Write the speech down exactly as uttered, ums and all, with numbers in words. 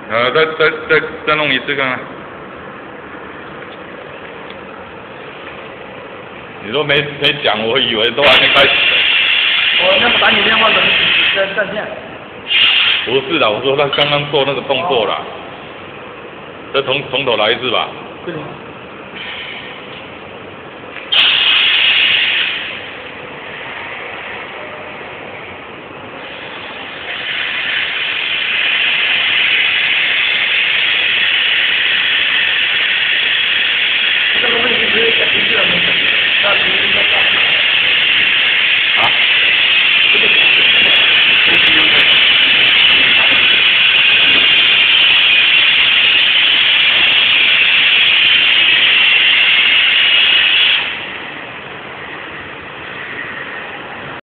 呃，再再再再弄一次看看。你都没没讲，我以为都还没开始。 我那么打你电话怎么在在线？ 不是的，我说他刚刚做那个动作啦，再从从头来一次吧。 对。